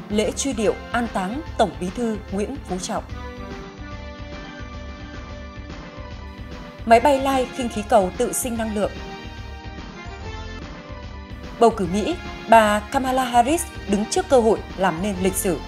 lễ truy điệu an táng Tổng Bí thư Nguyễn Phú Trọng. Máy bay lai khinh khí cầu tự sinh năng lượng. Bầu cử Mỹ, bà Kamala Harris đứng trước cơ hội làm nên lịch sử.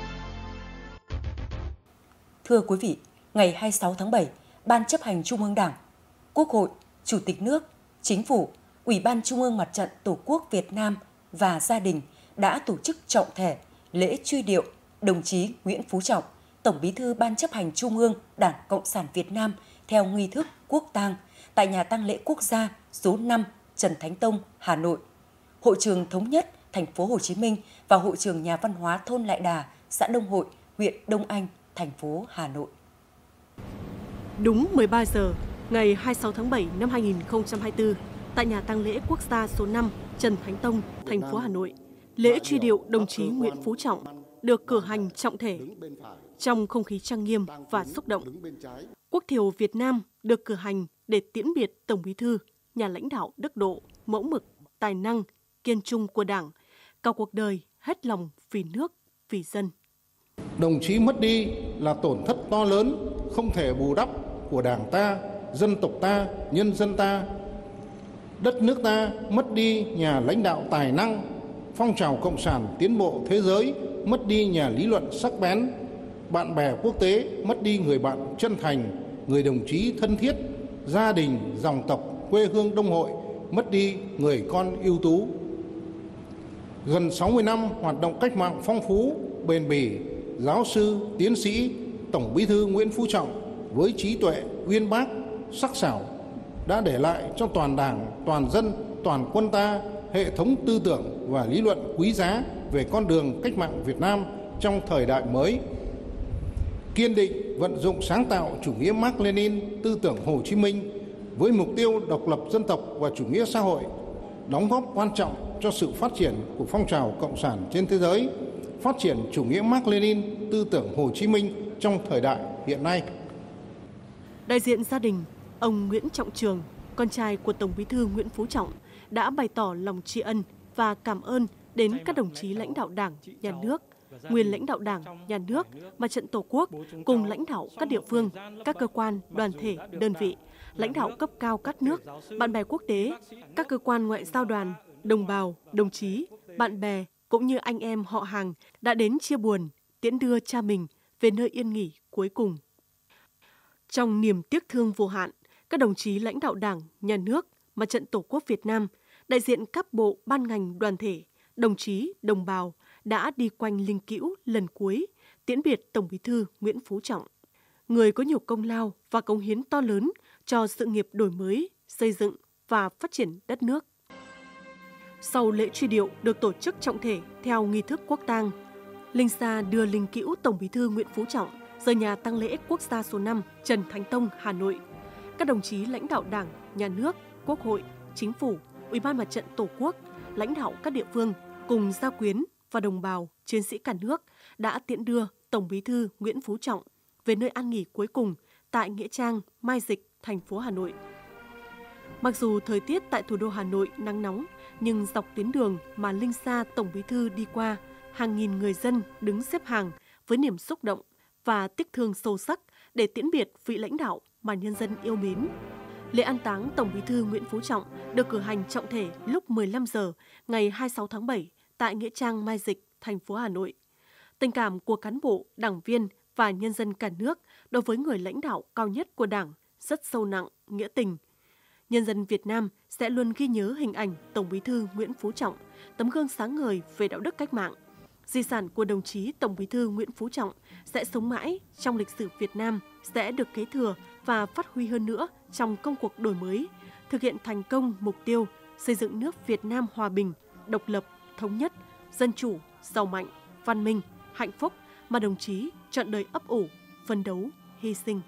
Thưa quý vị, ngày 26 tháng 7, Ban chấp hành Trung ương Đảng, Quốc hội, Chủ tịch nước, Chính phủ, Ủy ban Trung ương Mặt trận Tổ quốc Việt Nam và gia đình đã tổ chức trọng thể lễ truy điệu đồng chí Nguyễn Phú Trọng, Tổng Bí thư Ban chấp hành Trung ương Đảng Cộng sản Việt Nam theo nghi thức quốc tang tại nhà tang lễ quốc gia số 5 Trần Thánh Tông, Hà Nội, Hội trường Thống nhất, thành phố Hồ Chí Minh và Hội trường Nhà văn hóa thôn Lại Đà, xã Đông Hội, huyện Đông Anh, thành phố Hà Nội. Đúng 13 giờ, ngày 26 tháng 7 năm 2024, tại nhà tang lễ quốc gia số 5 Trần Thánh Tông, thành phố Hà Nội, lễ truy điệu đồng chí Nguyễn Phú Trọng được cử hành trọng thể. Trong không khí trang nghiêm và xúc động, quốc thiều Việt Nam được cử hành để tiễn biệt Tổng Bí thư, nhà lãnh đạo đức độ, mẫu mực, tài năng, kiên trung của Đảng, cả cuộc đời hết lòng vì nước, vì dân. Đồng chí mất đi là tổn thất to lớn, không thể bù đắp của Đảng ta, dân tộc ta, nhân dân ta. Đất nước ta mất đi nhà lãnh đạo tài năng, phong trào cộng sản tiến bộ thế giới mất đi nhà lý luận sắc bén, bạn bè quốc tế mất đi người bạn chân thành, người đồng chí thân thiết, gia đình, dòng tộc, quê hương Đông Hội mất đi người con ưu tú. Gần 60 năm hoạt động cách mạng phong phú, bền bỉ, giáo sư, tiến sĩ, Tổng Bí thư Nguyễn Phú Trọng với trí tuệ, uyên bác, sắc sảo đã để lại cho toàn Đảng, toàn dân, toàn quân ta hệ thống tư tưởng và lý luận quý giá về con đường cách mạng Việt Nam trong thời đại mới. Kiên định vận dụng sáng tạo chủ nghĩa Mác Lênin, tư tưởng Hồ Chí Minh với mục tiêu độc lập dân tộc và chủ nghĩa xã hội, đóng góp quan trọng cho sự phát triển của phong trào cộng sản trên thế giới, phát triển chủ nghĩa Mác Lênin, tư tưởng Hồ Chí Minh trong thời đại hiện nay. Đại diện gia đình, ông Nguyễn Trọng Trường, con trai của Tổng Bí thư Nguyễn Phú Trọng, đã bày tỏ lòng tri ân và cảm ơn đến các đồng chí lãnh đạo Đảng, Nhà nước, nguyên lãnh đạo Đảng, Nhà nước, Mặt trận Tổ quốc, cùng lãnh đạo các địa phương, các cơ quan, đoàn thể, đơn vị, lãnh đạo cấp cao các nước, bạn bè quốc tế, các cơ quan ngoại giao đoàn, đồng bào, đồng chí, bạn bè, cũng như anh em họ hàng đã đến chia buồn, tiễn đưa cha mình về nơi yên nghỉ cuối cùng. Trong niềm tiếc thương vô hạn, các đồng chí lãnh đạo Đảng, Nhà nước, Mặt trận Tổ quốc Việt Nam, đại diện các bộ, ban ngành, đoàn thể, đồng chí, đồng bào đã đi quanh linh cữu lần cuối tiễn biệt Tổng Bí thư Nguyễn Phú Trọng, người có nhiều công lao và cống hiến to lớn cho sự nghiệp đổi mới, xây dựng và phát triển đất nước. Sau lễ truy điệu được tổ chức trọng thể theo nghi thức quốc tang, linh xa đưa linh cữu Tổng Bí thư Nguyễn Phú Trọng rời nhà tang lễ quốc gia số 5 Trần Thánh Tông, Hà Nội. Các đồng chí lãnh đạo Đảng, Nhà nước, Quốc hội, Chính phủ, Ủy ban Mặt trận Tổ quốc, lãnh đạo các địa phương cùng gia quyến và đồng bào, chiến sĩ cả nước đã tiễn đưa Tổng Bí thư Nguyễn Phú Trọng về nơi an nghỉ cuối cùng tại nghĩa trang Mai Dịch, thành phố Hà Nội. Mặc dù thời tiết tại thủ đô Hà Nội nắng nóng, nhưng dọc tuyến đường mà linh xa Tổng Bí thư đi qua, hàng nghìn người dân đứng xếp hàng với niềm xúc động và tiếc thương sâu sắc để tiễn biệt vị lãnh đạo mà nhân dân yêu mến. Lễ an táng Tổng Bí thư Nguyễn Phú Trọng được cử hành trọng thể lúc 15 giờ ngày 26 tháng 7 tại nghĩa trang Mai Dịch, thành phố Hà Nội. Tình cảm của cán bộ, đảng viên và nhân dân cả nước đối với người lãnh đạo cao nhất của Đảng rất sâu nặng, nghĩa tình. Nhân dân Việt Nam sẽ luôn ghi nhớ hình ảnh Tổng Bí thư Nguyễn Phú Trọng, tấm gương sáng ngời về đạo đức cách mạng. Di sản của đồng chí Tổng Bí thư Nguyễn Phú Trọng sẽ sống mãi trong lịch sử Việt Nam, sẽ được kế thừa và phát huy hơn nữa trong công cuộc đổi mới, thực hiện thành công mục tiêu xây dựng nước Việt Nam hòa bình, độc lập, thống nhất, dân chủ, giàu mạnh, văn minh, hạnh phúc mà đồng chí trọn đời ấp ủ, phấn đấu, hy sinh.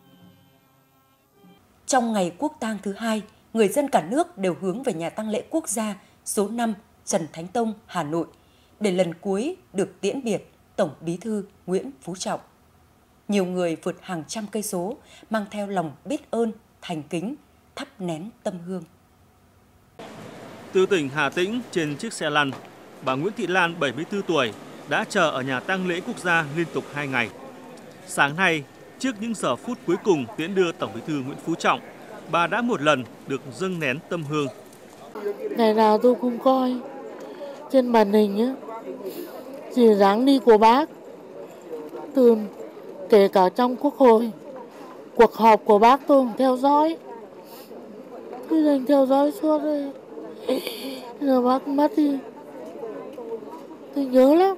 Trong ngày quốc tang thứ hai, người dân cả nước đều hướng về nhà tang lễ quốc gia số 5 Trần Thánh Tông, Hà Nội để lần cuối được tiễn biệt Tổng Bí thư Nguyễn Phú Trọng. Nhiều người vượt hàng trăm cây số mang theo lòng biết ơn, thành kính, thắp nén tâm hương. Từ tỉnh Hà Tĩnh trên chiếc xe lăn, bà Nguyễn Thị Lan, 74 tuổi, đã chờ ở nhà tang lễ quốc gia liên tục 2 ngày. Sáng nay, trước những giờ phút cuối cùng tiễn đưa Tổng Bí thư Nguyễn Phú Trọng, bà đã một lần được dâng nén tâm hương. Ngày nào tôi cũng coi trên màn hình á, chỉ dáng đi của bác, kể cả trong Quốc hội, cuộc họp của bác tôi cũng theo dõi. Tôi dành theo dõi suốt rồi. Giờ bác mất đi, tôi nhớ lắm.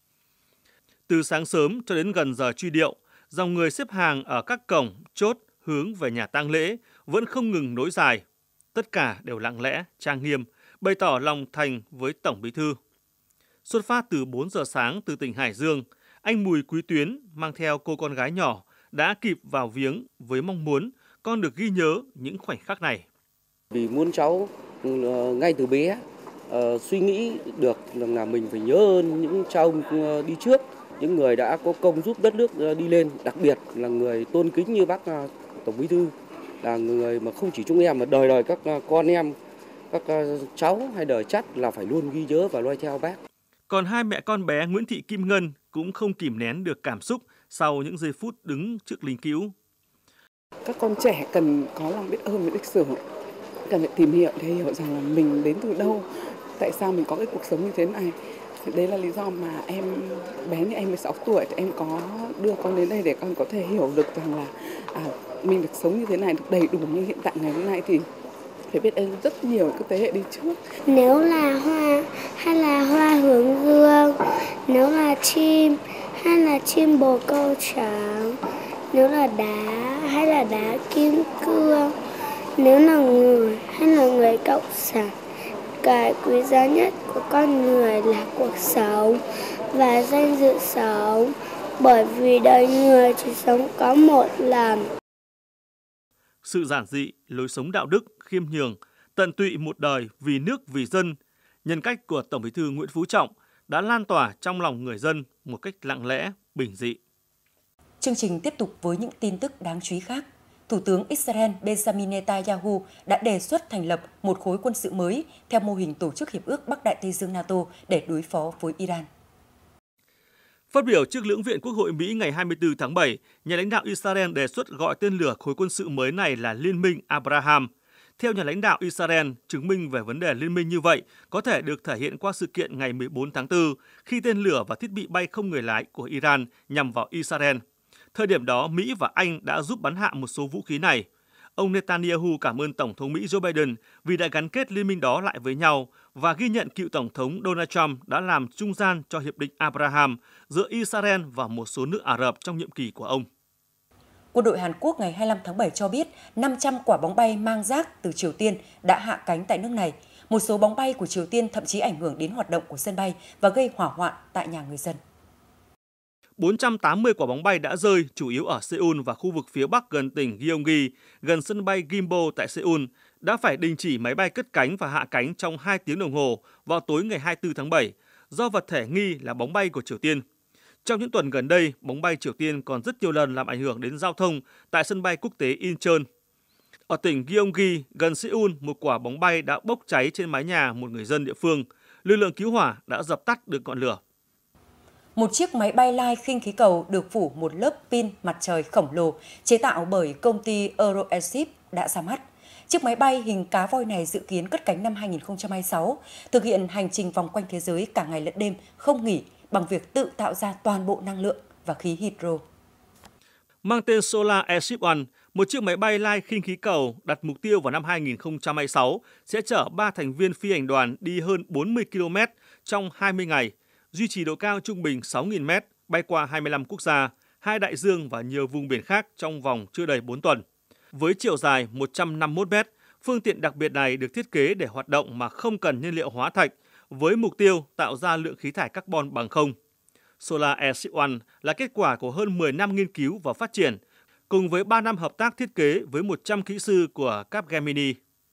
Từ sáng sớm cho đến gần giờ truy điệu, dòng người xếp hàng ở các cổng, chốt hướng về nhà tang lễ vẫn không ngừng nối dài. Tất cả đều lặng lẽ, trang nghiêm, bày tỏ lòng thành với Tổng Bí thư. Xuất phát từ 4 giờ sáng từ tỉnh Hải Dương, anh Bùi Quý Tuyến mang theo cô con gái nhỏ đã kịp vào viếng với mong muốn con được ghi nhớ những khoảnh khắc này. Vì muốn cháu ngay từ bé suy nghĩ được là mình phải nhớ ơn những cha ông đi trước, những người đã có công giúp đất nước đi lên, đặc biệt là người tôn kính như bác Tổng Bí thư, là người mà không chỉ chúng em mà đời đời các con em, các cháu hay đời chắt là phải luôn ghi nhớ và noi theo bác. Còn hai mẹ con bé Nguyễn Thị Kim Ngân cũng không kìm nén được cảm xúc sau những giây phút đứng trước linh cữu. Các con trẻ cần có lòng biết ơn với lịch sử, cần phải tìm hiểu để hiểu rằng là mình đến từ đâu, tại sao mình có cái cuộc sống như thế này. Đấy là lý do mà em bé như em 16 tuổi thì em có đưa con đến đây để con có thể hiểu được rằng là mình được sống như thế này, được đầy đủ như hiện tại ngày hôm nay thì phải biết ơn rất nhiều các thế hệ đi trước. Nếu là hoa hay là hoa hướng dương, nếu là chim hay là chim bồ câu trắng, nếu là đá hay là đá kim cương, nếu là người hay là người cộng sản. Cái quý giá nhất của con người là cuộc sống và danh dự sống, bởi vì đời người chỉ sống có một lần. Sự giản dị, lối sống đạo đức, khiêm nhường, tận tụy một đời vì nước vì dân, nhân cách của Tổng Bí thư Nguyễn Phú Trọng đã lan tỏa trong lòng người dân một cách lặng lẽ, bình dị. Chương trình tiếp tục với những tin tức đáng chú ý khác. Thủ tướng Israel Benjamin Netanyahu đã đề xuất thành lập một khối quân sự mới theo mô hình Tổ chức Hiệp ước Bắc Đại Tây Dương NATO để đối phó với Iran. Phát biểu trước Lưỡng viện Quốc hội Mỹ ngày 24 tháng 7, nhà lãnh đạo Israel đề xuất gọi tên lửa khối quân sự mới này là Liên minh Abraham. Theo nhà lãnh đạo Israel, chứng minh về vấn đề liên minh như vậy có thể được thể hiện qua sự kiện ngày 14 tháng 4 khi tên lửa và thiết bị bay không người lái của Iran nhằm vào Israel. Thời điểm đó, Mỹ và Anh đã giúp bắn hạ một số vũ khí này. Ông Netanyahu cảm ơn Tổng thống Mỹ Joe Biden vì đã gắn kết liên minh đó lại với nhau và ghi nhận cựu Tổng thống Donald Trump đã làm trung gian cho Hiệp định Abraham giữa Israel và một số nước Ả Rập trong nhiệm kỳ của ông. Quân đội Hàn Quốc ngày 25 tháng 7 cho biết 500 quả bóng bay mang rác từ Triều Tiên đã hạ cánh tại nước này. Một số bóng bay của Triều Tiên thậm chí ảnh hưởng đến hoạt động của sân bay và gây hỏa hoạn tại nhà người dân. 480 quả bóng bay đã rơi, chủ yếu ở Seoul và khu vực phía bắc gần tỉnh Gyeonggi, gần sân bay Gimpo tại Seoul, đã phải đình chỉ máy bay cất cánh và hạ cánh trong 2 tiếng đồng hồ vào tối ngày 24 tháng 7, do vật thể nghi là bóng bay của Triều Tiên. Trong những tuần gần đây, bóng bay Triều Tiên còn rất nhiều lần làm ảnh hưởng đến giao thông tại sân bay quốc tế Incheon. Ở tỉnh Gyeonggi, gần Seoul, một quả bóng bay đã bốc cháy trên mái nhà một người dân địa phương. Lực lượng cứu hỏa đã dập tắt được ngọn lửa. Một chiếc máy bay lai khinh khí cầu được phủ một lớp pin mặt trời khổng lồ chế tạo bởi công ty Euroairship đã ra mắt. Chiếc máy bay hình cá voi này dự kiến cất cánh năm 2026, thực hiện hành trình vòng quanh thế giới cả ngày lẫn đêm, không nghỉ bằng việc tự tạo ra toàn bộ năng lượng và khí hydro. Mang tên Solar Airship One, một chiếc máy bay lai khinh khí cầu đặt mục tiêu vào năm 2026 sẽ chở 3 thành viên phi hành đoàn đi hơn 40 km trong 20 ngày, duy trì độ cao trung bình 6.000 m, bay qua 25 quốc gia, 2 đại dương và nhiều vùng biển khác trong vòng chưa đầy 4 tuần. Với chiều dài 151 m, phương tiện đặc biệt này được thiết kế để hoạt động mà không cần nhiên liệu hóa thạch, với mục tiêu tạo ra lượng khí thải carbon bằng không. Solar Airship One là kết quả của hơn 10 năm nghiên cứu và phát triển, cùng với 3 năm hợp tác thiết kế với 100 kỹ sư của Capgemini.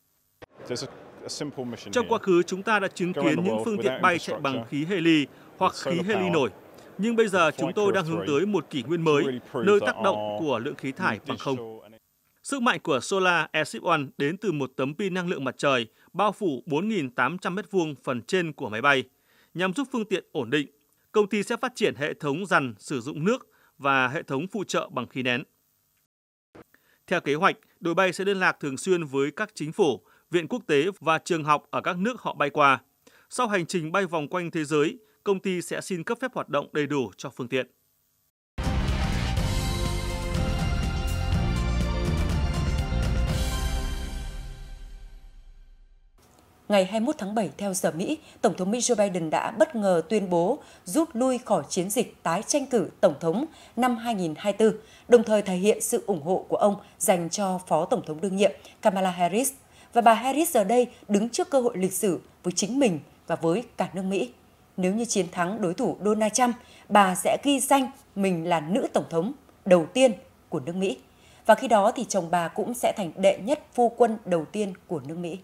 Trong quá khứ, chúng ta đã chứng kiến những phương tiện bay chạy bằng khí heli hoặc khí heli nổi. Nhưng bây giờ chúng tôi đang hướng tới một kỷ nguyên mới, nơi tác động của lượng khí thải bằng không. Sức mạnh của Solar Airship One đến từ một tấm pin năng lượng mặt trời bao phủ 4.800 m2 phần trên của máy bay, nhằm giúp phương tiện ổn định. công ty sẽ phát triển hệ thống dằn sử dụng nước và hệ thống phụ trợ bằng khí nén. Theo kế hoạch, đội bay sẽ liên lạc thường xuyên với các chính phủ, viện quốc tế và trường học ở các nước họ bay qua. Sau hành trình bay vòng quanh thế giới, công ty sẽ xin cấp phép hoạt động đầy đủ cho phương tiện. Ngày 21 tháng 7, theo giờ Mỹ, Tổng thống Mỹ Joe Biden đã bất ngờ tuyên bố rút lui khỏi chiến dịch tái tranh cử Tổng thống năm 2024, đồng thời thể hiện sự ủng hộ của ông dành cho Phó Tổng thống đương nhiệm Kamala Harris. Và bà Harris giờ đây đứng trước cơ hội lịch sử với chính mình và với cả nước Mỹ. Nếu như chiến thắng đối thủ Donald Trump, bà sẽ ghi danh mình là nữ Tổng thống đầu tiên của nước Mỹ. Và khi đó thì chồng bà cũng sẽ thành đệ nhất phu quân đầu tiên của nước Mỹ.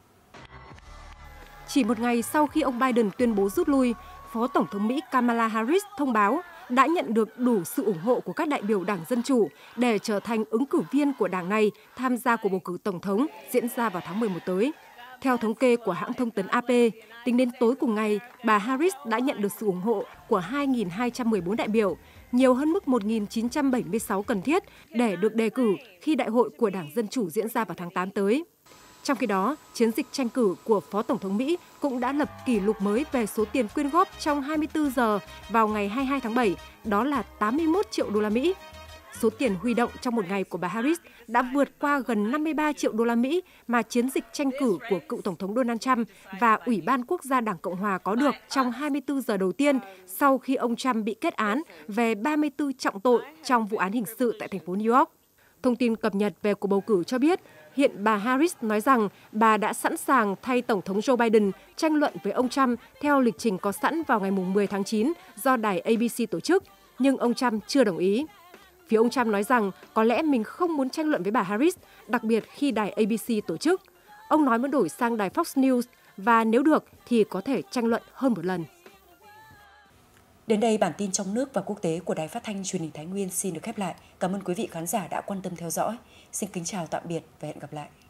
Chỉ một ngày sau khi ông Biden tuyên bố rút lui, Phó Tổng thống Mỹ Kamala Harris thông báo đã nhận được đủ sự ủng hộ của các đại biểu Đảng Dân Chủ để trở thành ứng cử viên của đảng này tham gia cuộc bầu cử Tổng thống diễn ra vào tháng 11 tới. Theo thống kê của hãng thông tấn AP, tính đến tối cùng ngày, bà Harris đã nhận được sự ủng hộ của 2.214 đại biểu, nhiều hơn mức 1.976 cần thiết để được đề cử khi đại hội của Đảng Dân Chủ diễn ra vào tháng 8 tới. Trong khi đó, chiến dịch tranh cử của Phó Tổng thống Mỹ cũng đã lập kỷ lục mới về số tiền quyên góp trong 24 giờ vào ngày 22 tháng 7, đó là 81 triệu đô la Mỹ. Số tiền huy động trong một ngày của bà Harris đã vượt qua gần 53 triệu đô la Mỹ mà chiến dịch tranh cử của cựu Tổng thống Donald Trump và Ủy ban Quốc gia Đảng Cộng hòa có được trong 24 giờ đầu tiên sau khi ông Trump bị kết án về 34 trọng tội trong vụ án hình sự tại thành phố New York. Thông tin cập nhật về cuộc bầu cử cho biết, hiện bà Harris nói rằng bà đã sẵn sàng thay Tổng thống Joe Biden tranh luận với ông Trump theo lịch trình có sẵn vào ngày 10 tháng 9 do đài ABC tổ chức, nhưng ông Trump chưa đồng ý. Phía ông Trump nói rằng có lẽ mình không muốn tranh luận với bà Harris, đặc biệt khi đài ABC tổ chức. Ông nói muốn đổi sang đài Fox News và nếu được thì có thể tranh luận hơn một lần. Đến đây, bản tin trong nước và quốc tế của Đài Phát thanh Truyền hình Thái Nguyên xin được khép lại. Cảm ơn quý vị khán giả đã quan tâm theo dõi. Xin kính chào tạm biệt và hẹn gặp lại.